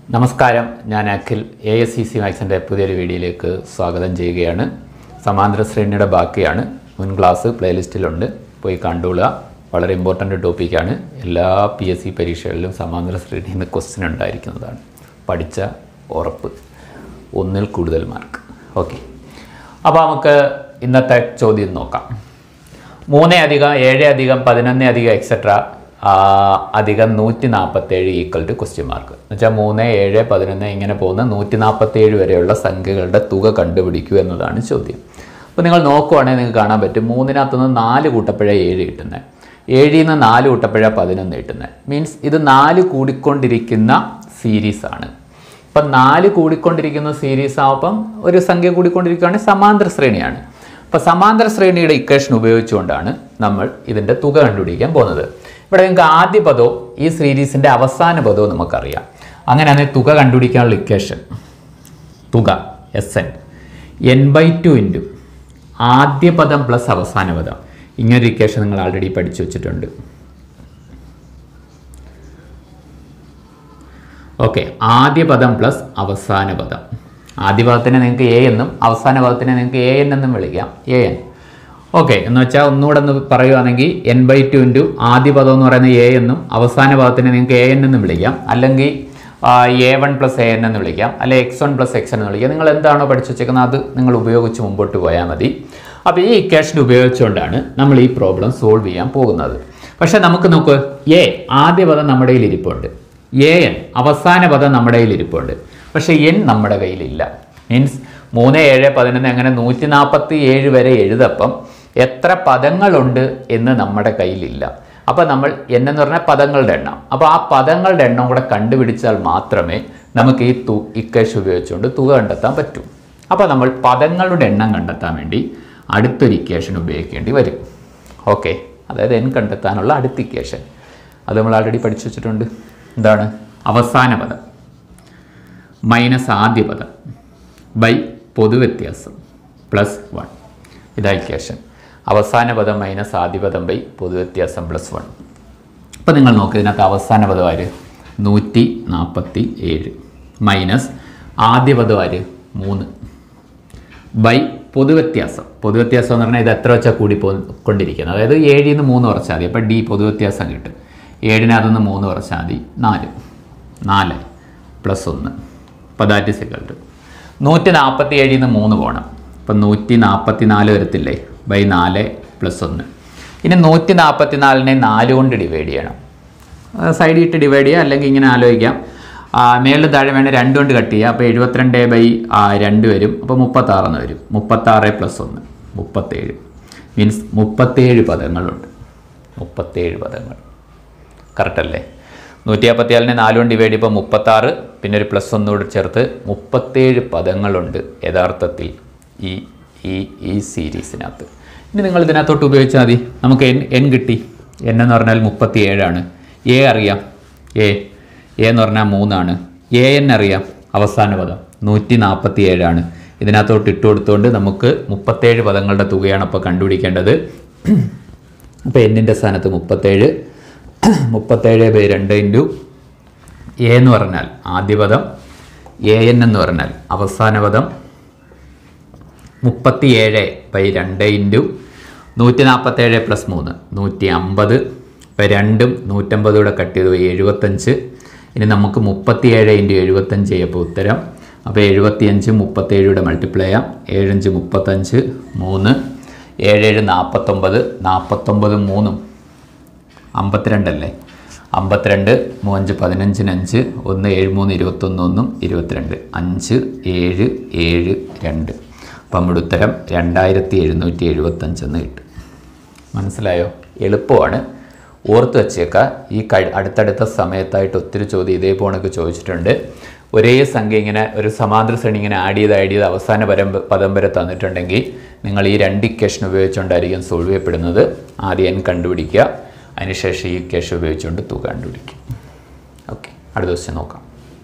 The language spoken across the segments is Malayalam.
നമസ്കാരം, ഞാൻ അഖിൽ. ASCC മാത്സിൻ്റെ പുതിയൊരു വീഡിയോയിലേക്ക് സ്വാഗതം ചെയ്യുകയാണ്. സമാന്തര ശ്രേണിയുടെ ബാക്കിയാണ്. മുൻ ക്ലാസ് പ്ലേലിസ്റ്റിലുണ്ട്, പോയി കണ്ടുകൊള്ളുക. വളരെ ഇമ്പോർട്ടൻ്റ് ടോപ്പിക്കാണ്. എല്ലാ PSC പരീക്ഷകളിലും സമാന്തര ശ്രേണിയിൽ നിന്ന് ക്വസ്റ്റ്യൻ ഉണ്ടായിരിക്കുന്നതാണ്. പഠിച്ച ഉറപ്പ്, ഒന്നിൽ കൂടുതൽ മാർക്ക്. ഓക്കെ, അപ്പോൾ നമുക്ക് ഇന്നത്തെ ചോദ്യം നോക്കാം. 3 + 7 + 11 എക്സെട്ര അധികം 147 ഈക്വൽ ടു ക്വസ്റ്റ്യൻ മാർക്ക് എന്ന് വെച്ചാൽ 3, 7, 11 ഇങ്ങനെ പോകുന്ന 147 വരെയുള്ള സംഖ്യകളുടെ തുക കണ്ടുപിടിക്കൂ എന്നതാണ് ചോദ്യം. അപ്പോൾ നിങ്ങൾ നോക്കുവാണെങ്കിൽ നിങ്ങൾക്ക് കാണാൻ പറ്റും 3-ൽ 4 കൂട്ടപ്പഴ 7 കിട്ടുന്നത്, 7-ൽ 4 കൂട്ടപ്പഴ 11 കിട്ടുന്നത്. മീൻസ് ഇത് 4 കൂടിക്കൊണ്ടിരിക്കുന്ന സീരീസാണ്. അപ്പം 4 കൂടിക്കൊണ്ടിരിക്കുന്ന സീരീസ് ആവുമ്പം ഒരു സംഖ്യ കൂടിക്കൊണ്ടിരിക്കുകയാണെങ്കിൽ സമാന്തര ശ്രേണിയാണ്. അപ്പോൾ സമാന്തര ശ്രേണിയുടെ ഇക്വേഷൻ ഉപയോഗിച്ചുകൊണ്ടാണ് നമ്മൾ ഇതിൻ്റെ തുക കണ്ടുപിടിക്കാൻ പോകുന്നത്. ഇവിടെ നിങ്ങൾക്ക് ആദ്യ പദവും ഈ സീരീസിൻ്റെ അവസാന പദവും നമുക്കറിയാം. അങ്ങനെയാണെങ്കിൽ തുക കണ്ടുപിടിക്കാനുള്ള ഇക്വേഷൻ തുക SN n/2 ഇൻറ്റു ആദ്യ പദം പ്ലസ് അവസാന പദം. ഇങ്ങനൊരു ഇക്വേഷൻ നിങ്ങൾ ആൾറെഡി പഠിച്ചു വെച്ചിട്ടുണ്ട്. ഓക്കെ, ആദ്യ പദം പ്ലസ് അവസാന പദം. ആദ്യ പദത്തിനെ നിങ്ങൾക്ക് A എന്നും അവസാന പദത്തിനെ നിങ്ങൾക്ക് AN എന്നും വിളിക്കാം. AN. ഓക്കെ, എന്ന് വെച്ചാൽ ഒന്നുകൂടെ ഒന്ന് പറയുകയാണെങ്കിൽ n/2 ഇൻറ്റു ആദ്യ പദം എന്ന് പറയുന്നത് A എന്നും അവസാന പദത്തിനെ നിങ്ങൾക്ക് AN എന്നും വിളിക്കാം. അല്ലെങ്കിൽ A1 + AN എന്ന് വിളിക്കാം. അല്ലെങ്കിൽ x1 + xn എന്ന് വിളിക്കാം. നിങ്ങൾ എന്താണോ പഠിച്ചു വെച്ചേക്കുന്നത് അത് നിങ്ങൾ ഉപയോഗിച്ച് മുമ്പോട്ട് പോയാൽ മതി. അപ്പോൾ ഈ ഇക്വേഷൻ ഉപയോഗിച്ചുകൊണ്ടാണ് നമ്മൾ ഈ പ്രോബ്ലം സോൾവ് ചെയ്യാൻ പോകുന്നത്. പക്ഷേ നമുക്ക് നോക്ക്, A ആദ്യ പദം നമ്മുടെ കയ്യിൽ ഇരിപ്പുണ്ട്, AN അവസാന പദം നമ്മുടെ കയ്യിൽ ഇരിപ്പുണ്ട്. പക്ഷേ n നമ്മുടെ കയ്യിലില്ല. മീൻസ് 3, 7, 11 അങ്ങനെ 147 വരെ എഴുതപ്പം എത്ര പദങ്ങളുണ്ട് എന്ന് നമ്മുടെ കയ്യിലില്ല. അപ്പോൾ നമ്മൾ n എന്ന് പറഞ്ഞാൽ പദങ്ങളുടെ എണ്ണം. അപ്പോൾ ആ പദങ്ങളുടെ എണ്ണം കൂടെ കണ്ടുപിടിച്ചാൽ മാത്രമേ നമുക്ക് ഈ ഇക്വേഷൻ ഉപയോഗിച്ചുകൊണ്ട് തുക കണ്ടെത്താൻ പറ്റൂ. അപ്പോൾ നമ്മൾ പദങ്ങളുടെ എണ്ണം കണ്ടെത്താൻ വേണ്ടി അടുത്തൊരു ഇക്വേഷൻ ഉപയോഗിക്കേണ്ടി വരും. ഓക്കെ, അതായത് n കണ്ടെത്താനുള്ള അടുത്ത ഇക്വേഷൻ അത് നമ്മൾ ആൾറെഡി പഠിച്ചു വെച്ചിട്ടുണ്ട്. എന്താണ്? അവസാന പദം മൈനസ് ആദ്യ പദം ബൈ പൊതുവ്യത്യാസം പ്ലസ് 1. ഇതാ ഇക്വേഷൻ. അവസാന പദം മൈനസ് ആദ്യ പദം ബൈ പൊതുവ്യത്യാസം പ്ലസ് 1. അപ്പോൾ നിങ്ങൾ നോക്ക്, ഇതിനകത്ത് അവസാന പദം ആര്? 147 മൈനസ് ആദ്യ പദം ആര്? 3 ബൈ പൊതുവ്യത്യാസം. പൊതുവ്യത്യാസം എന്ന് പറഞ്ഞാൽ ഇത് എത്ര വെച്ചാൽ കൂടി കൊണ്ടിരിക്കുന്നത്. അതായത് 7-ൽ നിന്ന് 3 കുറച്ചാൽ മതി. അപ്പോൾ D പൊതുവ്യത്യാസം കിട്ടും. 7-ൽ 3 കുറച്ചാൽ മതി 4 പ്ലസ് 1. അപ്പോൾ ദാറ്റ് ഈസ് ഇക്വൽ ടു 147-ൽ നിന്ന് 3 പോകണം. അപ്പം 144 വരത്തില്ലേ? By 4 plus 1. ഇനി 144-നെ 4 കൊണ്ട് ഡിവൈഡ് ചെയ്യണം. സൈഡിൽ ഇട്ട് ഡിവൈഡ് ചെയ്യുക, അല്ലെങ്കിൽ ഇങ്ങനെ ആലോചിക്കാം. മേളിൽ താഴെ വേണേൽ 2 കൊണ്ട് കട്ട് ചെയ്യുക. അപ്പോൾ 72/2 വരും. അപ്പോൾ 36 എന്ന് വരും. 36 പ്ലസ് 1 37. മീൻസ് 37 പദങ്ങളുണ്ട്. 37 പദങ്ങൾ. കറക്റ്റ് അല്ലേ? 147-നെ 4 കൊണ്ട് ഡിവൈഡ് ചെയ്യുമ്പോൾ 36, പിന്നെ ഒരു പ്ലസ് 1 കൂടെ ചേർത്ത് 37 പദങ്ങളുണ്ട് യഥാർത്ഥത്തിൽ ഈ സീരീസിനകത്ത്. ഇനി നിങ്ങൾ ഇതിനകത്തോട്ട് ഉപയോഗിച്ചാൽ മതി. നമുക്ക് n കിട്ടി. n എന്ന് പറഞ്ഞാൽ 37 ആണ്. A അറിയാം, A എന്ന് പറഞ്ഞാൽ 3 ആണ്. AN അറിയാം, അവസാന പദം 147 ആണ്. ഇതിനകത്തോട്ട് ഇട്ട് കൊടുത്തുകൊണ്ട് നമുക്ക് 37 പദങ്ങളുടെ തുകയാണ് അപ്പോൾ കണ്ടുപിടിക്കേണ്ടത്. അപ്പോൾ n-ൻ്റെ സ്ഥാനത്ത് 37 37/2 ഇൻറ്റു A എന്ന് പറഞ്ഞാൽ ആദ്യ പദം, AN എന്ന് പറഞ്ഞാൽ അവസാന പദം, 37/2 ഇൻറ്റു 147 പ്ലസ് 3 150. ഇപ്പോൾ 2ഉം 150 കൂടെ കട്ട് ചെയ്തു 75. ഇനി നമുക്ക് 37 ഇൻറ്റു 75 ചെയ്യുമ്പോൾ ഉത്തരം. അപ്പോൾ 75 37 മൾട്ടിപ്ലൈ ചെയ്യാം. 7 5 35 3 7 49 49 3 52 അല്ലേ? 52 3 5 15 1 7 3 21 22 5 7 7 2. അപ്പം നമ്മുടെ ഉത്തരം 2775 എന്ന് കിട്ടും. മനസ്സിലായോ? എളുപ്പമാണ്, ഓർത്ത് വച്ചേക്കുക. ഈ അടുത്തടുത്ത സമയത്തായിട്ട് ഒത്തിരി ചോദ്യം ഇതേപോണൊക്കെ ചോദിച്ചിട്ടുണ്ട്. ഒരേ സംഖ്യ ഇങ്ങനെ ഒരു സമാന്തര ശ്രേണി ഇങ്ങനെ ആഡ് ചെയ്ത് അവസാന പദം വരെ തന്നിട്ടുണ്ടെങ്കിൽ നിങ്ങൾ ഈ 2 ഇക്വേഷൻ ഉപയോഗിച്ചുകൊണ്ടായിരിക്കും സോൾവ് ചെയ്യപ്പെടുന്നത്. ആദ്യം n കണ്ടുപിടിക്കുക, അതിനുശേഷം ഈ ഇക്വേഷൻ ഉപയോഗിച്ചുകൊണ്ട് തുക കണ്ടുപിടിക്കും. ഓക്കെ, അടുത്ത ദിവസം നോക്കാം.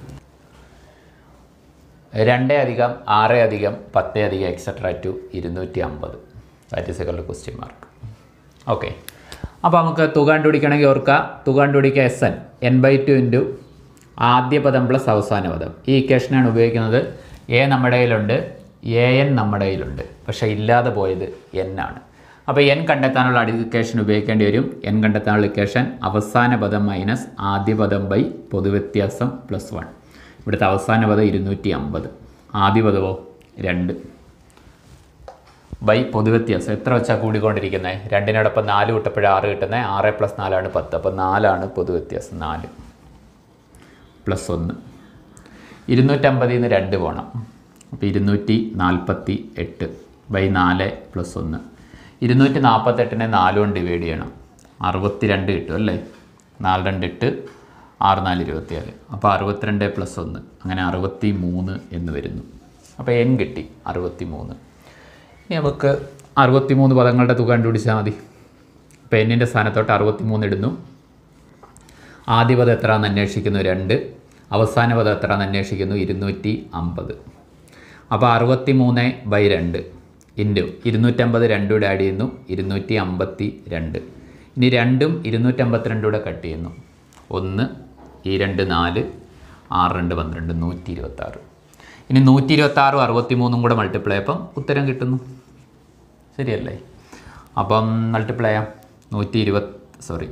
2 + 6 + 10 etcetera to 250. That is a question mark. Okay, അപ്പോൾ നമുക്ക് തുക കണ്ടുപിടിക്കണമെങ്കിൽ ഓർക്കുക, തുക കണ്ടുപിടിക്കുക SN n/2 ഇൻറ്റു ആദ്യ പദം പ്ലസ് അവസാന പദം. ഈ ഇക്വേഷനാണ് ഉപയോഗിക്കുന്നത്. എ നമ്മുടെ കയ്യിലുണ്ട്, എൻ നമ്മുടെ കയ്യിലുണ്ട്, പക്ഷേ ഇല്ലാതെ പോയത് എൻ ആണ്. അപ്പോൾ എൻ കണ്ടെത്താനുള്ള ഇക്വേഷൻ ഉപയോഗിക്കേണ്ടി വരും. എൻ കണ്ടെത്താനുള്ള ഇക്വേഷൻ അവസാന പദം മൈനസ് ആദ്യ പദം ബൈ പൊതുവ്യത്യാസം പ്ലസ് 1. ഇവിടുത്തെ അവസാന പദം 250, ആദ്യ പദമോ 2 ബൈ പൊതുവ്യത്യാസം. എത്ര വെച്ചാൽ കൂടിക്കൊണ്ടിരിക്കുന്നത്? 2നോടൊപ്പം 4 വിട്ടപ്പോഴേ 6 കിട്ടുന്നത്. 6 + 4 = 10. അപ്പോൾ 4 പൊതുവ്യത്യാസം. 4 + 1. 250 നിന്ന് 2 പോകണം. അപ്പോൾ 248 ബൈ 4 + 1. 248നെ 4 കൊണ്ട് ഡിവൈഡ് ചെയ്യണം. 62 കിട്ടും അല്ലേ? 4 2 8, 6 4 24. അപ്പോൾ 62 + 1 അങ്ങനെ 63 എന്ന് വരുന്നു. അപ്പോൾ n കിട്ടി 63. ഇനി നമുക്ക് 63 പദങ്ങളുടെ തുക കണ്ടുപിടിച്ചാൽ മതി. അപ്പോൾ എന്നിൻ്റെ സ്ഥാനത്തോട്ട് 63 ഇടുന്നു. ആദ്യ പദം എത്രയാണെന്ന് അന്വേഷിക്കുന്നു 2, അവസാന പദം എത്രയാണെന്ന് അന്വേഷിക്കുന്നു 250. അപ്പോൾ 63/2 ഇൻറ്റു 250 2 കൂടെ ആഡ് ചെയ്യുന്നു 252. ഇനി 2ഉം 252 കൂടെ കട്ട് ചെയ്യുന്നു. 1 ഈ 2 4, 6 2 12, 126. ഇനി 126 63 കൂടെ മൾട്ടിപ്ലൈ അപ്പം ഉത്തരം കിട്ടുന്നു. ശരിയല്ലേ? അപ്പം മൾട്ടിപ്ലൈ ചെയ്യാം. 126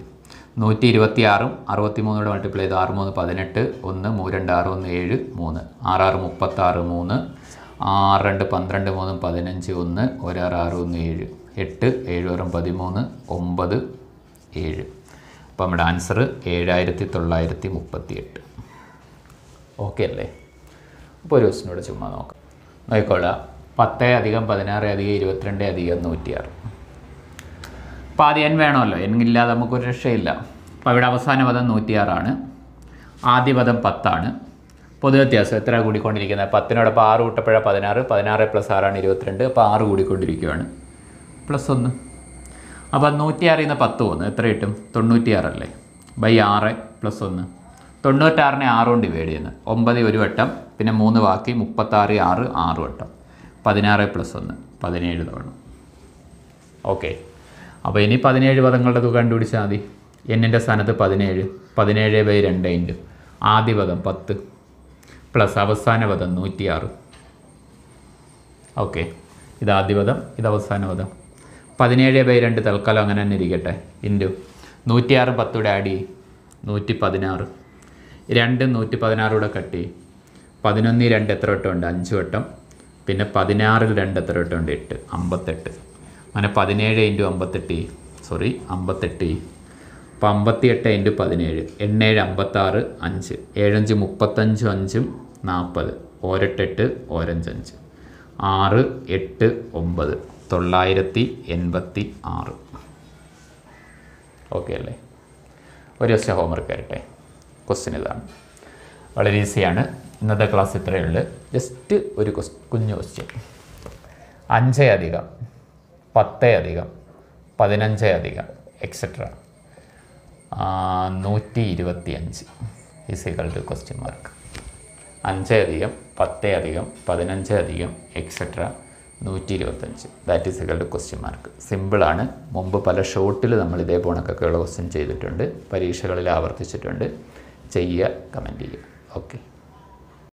63 കൂടെ മൾട്ടിപ്ലൈ ചെയ്ത് 6 3 18, 1 3 2 6 1 7 3, 6 6 36 3, 6 2 12 3 15, 1 1 6 6 1 7 8 7 6 13 9 7. അപ്പോൾ നമ്മുടെ ആൻസർ 7938. ഓക്കെ അല്ലേ? അപ്പോൾ ഒരു ക്വസ്റ്റിനോട് ചുമ്മാ നോക്കാം. നോക്കിക്കോളാം. 10 + 16 + 22 + 106. അപ്പോൾ ആദ്യം n വേണമല്ലോ. n ഇല്ലാതെ നമുക്കൊരു രക്ഷയില്ല. അപ്പോൾ ഇവിടെ അവസാന പദം 106 ആദ്യ പദം 10. പൊതുവ്യത്യാസം എത്ര കൂടിക്കൊണ്ടിരിക്കുന്നത്? 10നോടൊപ്പം 6 കൂട്ടപ്പോഴാണ് 16, 16 + 6 = 22. അപ്പോൾ 6 കൂടിക്കൊണ്ടിരിക്കുകയാണ്. +1. അപ്പോൾ 106 നിന്ന് 10 പോകുന്നു. എത്ര കിട്ടും? 96 അല്ലേ? ബൈ 6 + 1. 96നെ 6 കൊണ്ട് ഡിവൈഡ് ചെയ്യുന്നത്. 9 ഒരു വട്ടം, പിന്നെ 3 ബാക്കി, 36 6 6 വട്ടം. 16 + 1 17 തവണ. ഓക്കെ. അപ്പോൾ ഇനി 17 പദങ്ങളുടെ തുക കണ്ടുപിടിച്ചാൽ മതി. എന്നിൻ്റെ സ്ഥാനത്ത് 17, 17/2 ഇൻറ്റു ആദ്യ പദം 10 പ്ലസ് അവസാന പദം 106. ഓക്കെ. ഇത് ആദ്യ പദം, ഇത് അവസാന പദം. 17/2 തൽക്കാലം അങ്ങനെ തന്നെ ഇരിക്കട്ടെ. ഇൻറ്റു 106 10 കൂടെ ആഡ് ചെയ്യും 116. 2 116 കൂടെ കട്ട് ചെയ്യും. 11 2 എത്ര വട്ടം ഉണ്ട്? 5 വട്ടം. പിന്നെ 16 2 എത്ര വട്ടം ഉണ്ട്? 8, 58. അങ്ങനെ 17 × 58, 58. അപ്പോൾ 58 × 17, 8 56 5, 7 5 35 5 40, 1 8 5, 6 8 9, 986. ഓക്കെ അല്ലേ? ഒരു ദിവസം ഹോംവർക്ക് വരട്ടെ. ക്വസ്റ്റ്യൻ ഇതാണ്. വളരെ ഈസിയാണ്. ഇന്നത്തെ ക്ലാസ് ഇത്രയേ ഉള്ളൂ. ജസ്റ്റ് ഒരു കുഞ്ഞു question. 5 + 10 + 15 etcetera 125 = question mark. 5 + 10 + 15 etcetera 125 that is equal to question mark. സിമ്പിളാണ്. മുമ്പ് പല ഷോർട്ടിൽ നമ്മൾ ഇതേ പോണക്കൊക്കെയുള്ള ക്വസ്റ്റ്യൻ ചെയ്തിട്ടുണ്ട്. പരീക്ഷകളിൽ ആവർത്തിച്ചിട്ടുണ്ട്. ചെയ്യുക, കമൻറ്റ് ചെയ്യുക. ഓക്കെ.